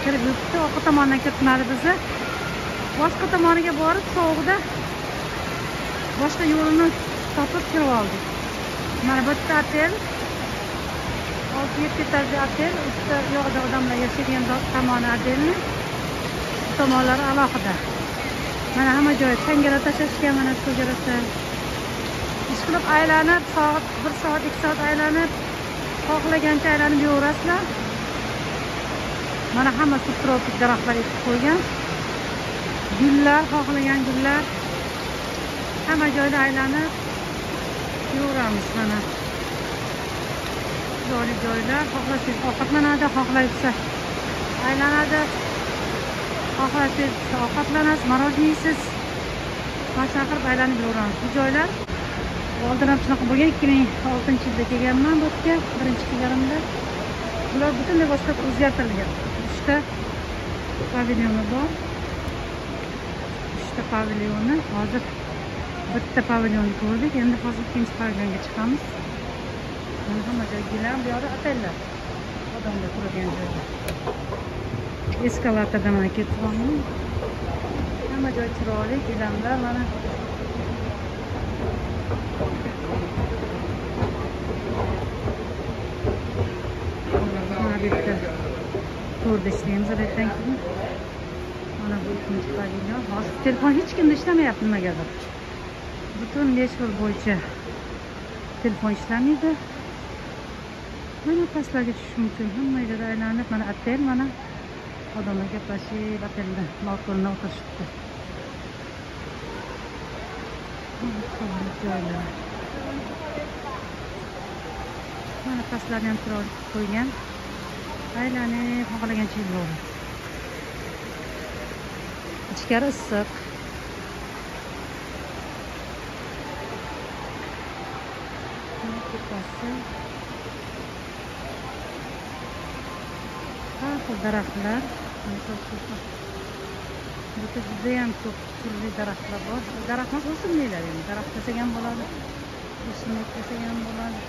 kirib yuribdi. Orqa tomondan kiritmadi bizni. Boshqa tomoniga borib, sovuqda boshqa yo'lini topib kirib oldik. Mana bu yerda otel. 6-7 etajli otel. Ustida yo'qda odamlar yashaydigan tomoni otelni. Tomonlari alohida. Mana hamma joy changara tashashgan, mana shu joyda. Ishqilib aylanib, soat 1 soat 2 soat aylanib, xohlagancha aylanib yuraverasizlar. Mana hamma subtropik daraxtlar ekib qo'ygan. Gullar, xohlagan gullar. Hamma joyda aylanib yuraveramiz mana. Joylar, xohlasangiz ovqatlanadi, xohlaysiz aylanadi. Xohlasangiz ovqatlanasiz, maroj yeysiz. Mana qilib aylanib yuraveramiz. Bu joylar oldin ham shunaqa bo'lgan. 2006-yilda kelganman bu yerga, birinchi kelganimda. Bular butunlay boshqa o'zgartirilgan. 3 ta pavilyoni bor. 3 ta pavilyoni. Hozir bitta pavilyonni ko'rdik. Endi hozir ikkinchi pavilyonga chiqamiz. Mana hamma joy gilam, bu yoqda otellar. Odamlar turadigan joylar. Eskalatordan mana ketib oldim. Hamma joy chiroyli, gilamlar mana. Mana bitta to'rda ishlaymiz ertadan keyin. Mana bu ikkinchi pavilyon. Hozir telefon hech kimda ishlamayapti nimagadir. Butun nechvil bo'yicha telefon ishlamaydi. Mana pastlarga tushish mumkin. Hamma yerda aylanib, mana otel, mana odamlar gaplashib, otelda balkonda o'tirishibdi. Joylar. Mana pastlarni ham chiroyli qo'ygan. Aylanib, xohlagancha yuraveradi. Ichkari issiq. Har xil daraxtlar. Burada juda ham ko'p turli daraxtlar bor. Daraxt emas, o'simliklar endi. Daraxt desak ham bo'ladi. O'simlik desak ham bo'ladi.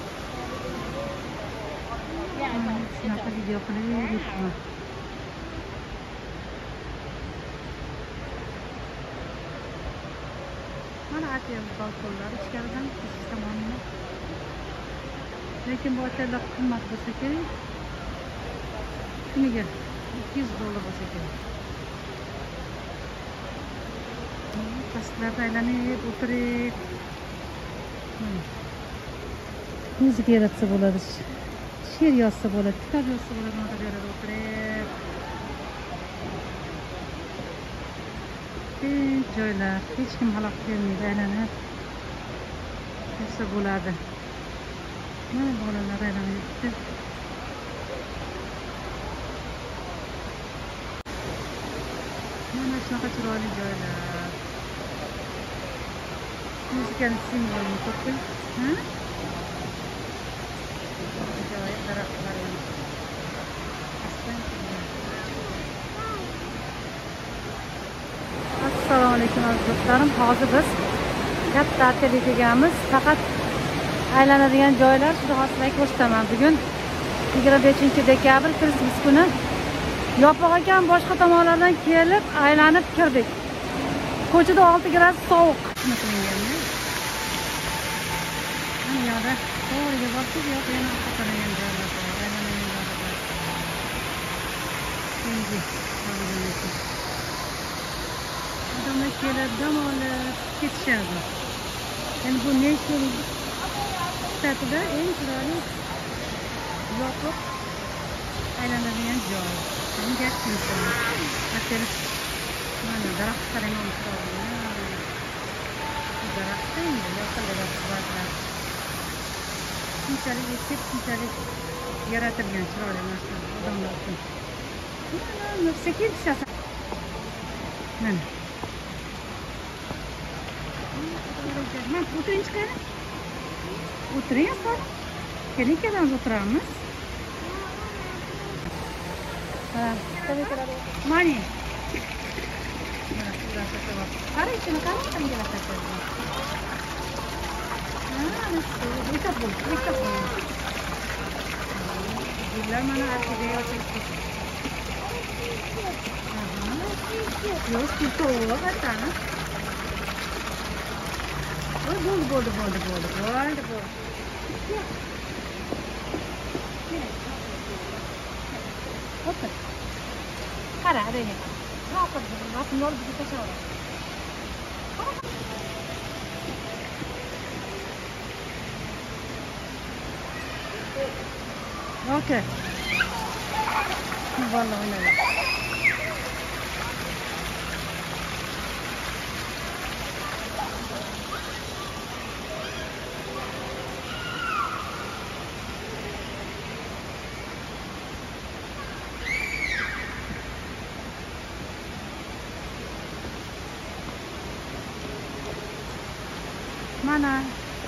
Shunaqa video qilib yuribman. Mana otel balkonlari ichkaridan ichki tomonda. Lekin bu otellar qimmat bo'lsa kerak. Kuniga $200 bo'lsa kerak. Pastlarda aylanib o'tirib. Muzika yaratsa bo'ladi. She'r yozsa bo'ladi, kitob yozsa bo'ladi, mana bu yerda o'tirib. Joylar, hech kim xalaqit bermaydi, aylanib yursa bo'ladi. Mana bolalar aylanib yuribdi. Mana shunaqa chiroyli joylar. Muzikani simvolini ko'pil. Joy daraxtlar ham. Assalomu alaykum aziz do'stlarim. Hozir biz katta otelga kelganmiz. Faqat aylanadigan joylar shuni hozir ko'rsataman. Bugun 25-dekabr Krismas kuni yopiq ekan, boshqa tomonlardan kelib aylanib kirdik. Ko'chada 6 gradus sovuq. Mana yoqda to'g'riga borsak, yo'q yana qataragan joylar bor. Odamlar kelib dam olib ketishadi. Endi bu Nashvil shtatida eng chiroyli yopiq aylanadigan joy. Gap qilishadi. Otel mana daraxt qarang, daraxtda endi yoqiladi suratlar. Shunchalik ekib, shunchalik yaratilgan chiroyli narsa odamlar uchun. Mana sekin tushasan. Mana. Mana o'tiring chiqadi. O'tiring asa. Keling ikkalamiz o'tiramiz. Mani. Qarang, shuni qarang, qanday tashlaydi. Bitta bo'l. Gullar mana ortiga yozib. Yo'q, kurto'g'ri qatana. Bo'ldi. O'tir. Qara, adayga. Rasmni olib bitta tashlab. Okay. Vallahi öyle. Mana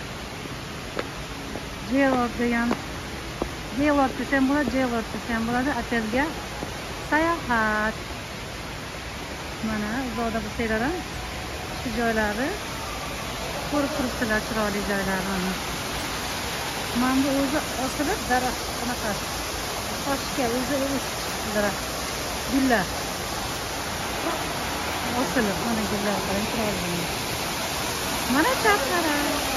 Gaylord degan Gaylord desam bo'ladi, otelga sayohat. Mana uzoqda bo'lsanglar ham shu joylari ko'rib turibsizlar, chiroyli joylarni. Mana bu o'zi osilib daraxt qanaqa toshga o'zi daraxt gullar osilib, mana gullar qarang, chiroyli. Mana chaqara.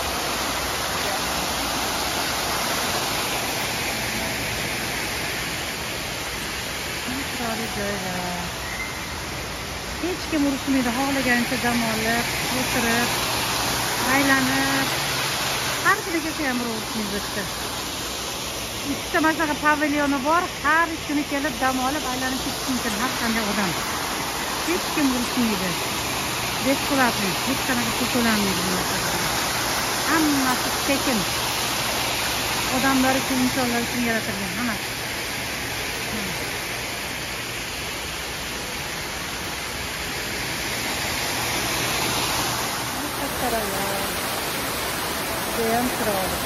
Chiroyli joylar. Hech kim urushmaydi, xohlagancha dam olib, o'tirib, aylanib. Har kuni kelsa ham urushmaydi bitta. Ikkita mana shunaqa pavilyoni bor, har kuni kelib dam olib, aylanib ketish mumkin har qanday odam. Hech kim urushmaydi. Bepulатный, hech qanaqa pul to'lanmaydi bu narsada. Hammasi tekin. Odamlar uchun, insonlar uchun yaratilgan hammasi. Kattalar. Judayam chiroyli.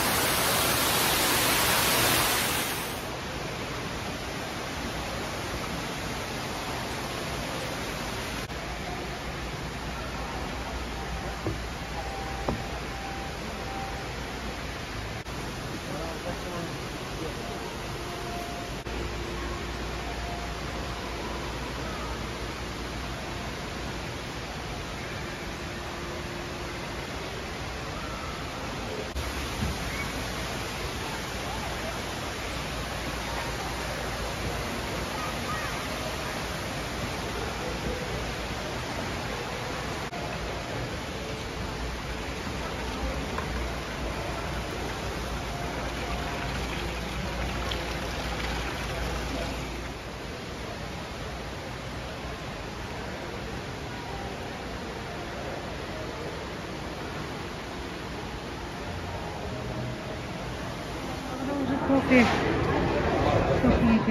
Кофе. Кофейка.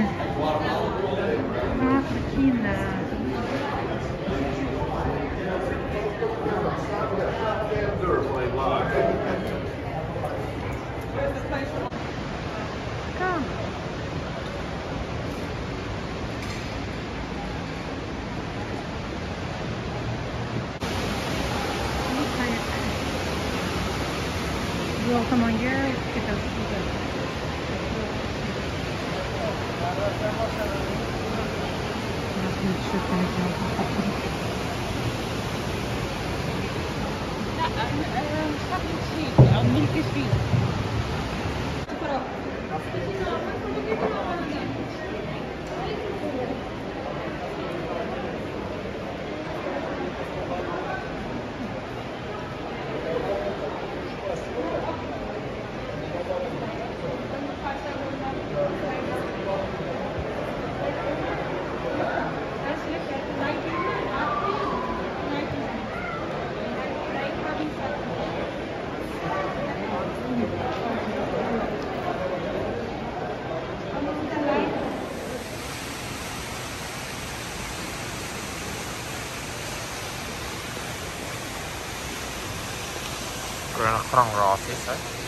Капучино. Come. Yo'q tomonga ketamiz. Milky Street. Kurang raw sih,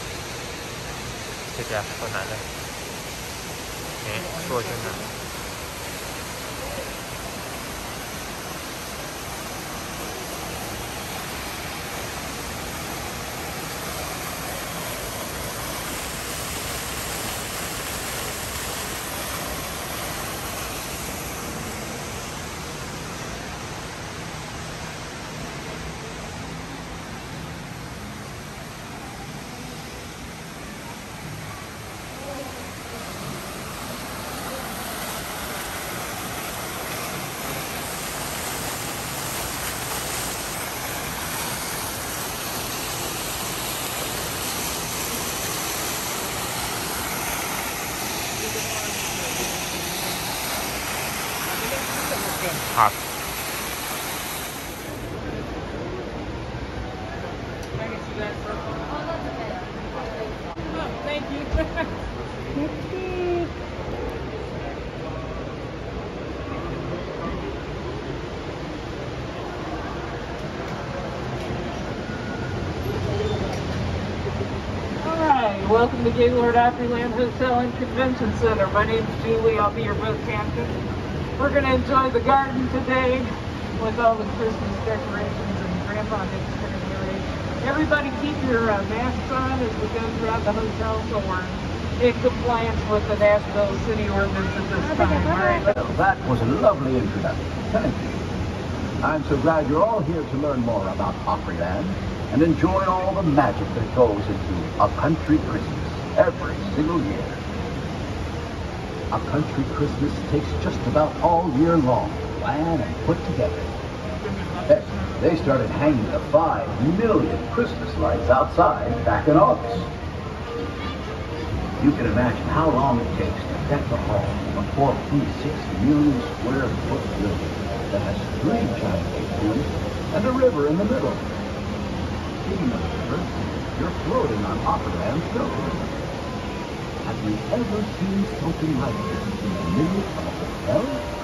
setiapคนนั้นเลยนี่ช่วยกันนะ hot. I can see that circle. Oh, thank you. Alright, welcome to Gaylord Opryland Hotel and Convention Center. My name's Julie, I'll be your boat captain. We're going to enjoy the garden today with all the Christmas decorations and Grandpa Nick's going to narrate. Everybody keep your masks on as we go throughout the hotel so we're in compliance with the Nashville City Ordinance at this time. Alright, Well, that was a lovely introduction. Thank you. I'm so glad you're all here to learn more about Opryland and enjoy all the magic that goes into A Country Christmas every single year. A Country Christmas takes just about all year long to plan and put together. Heck, they started hanging the 5 million Christmas lights outside back in August. You can imagine how long it takes to deck the hall of a 4.6 million square foot building that has 3 giant atriums and a river in the middle. Speaking of the river, you're floating on Opryland Silver. Have you ever seen something like this in the middle of a hotel?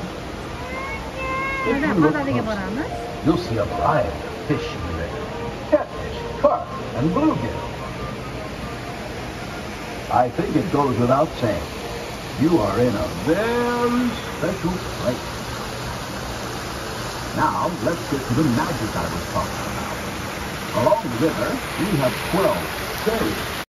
If you look closely, you'll see a variety of fish in the river. Catfish, carp, and bluegill. I think it goes without saying, you are in a very special place. Now, let's get to the magic I was talking about. Along the river, we have 12 very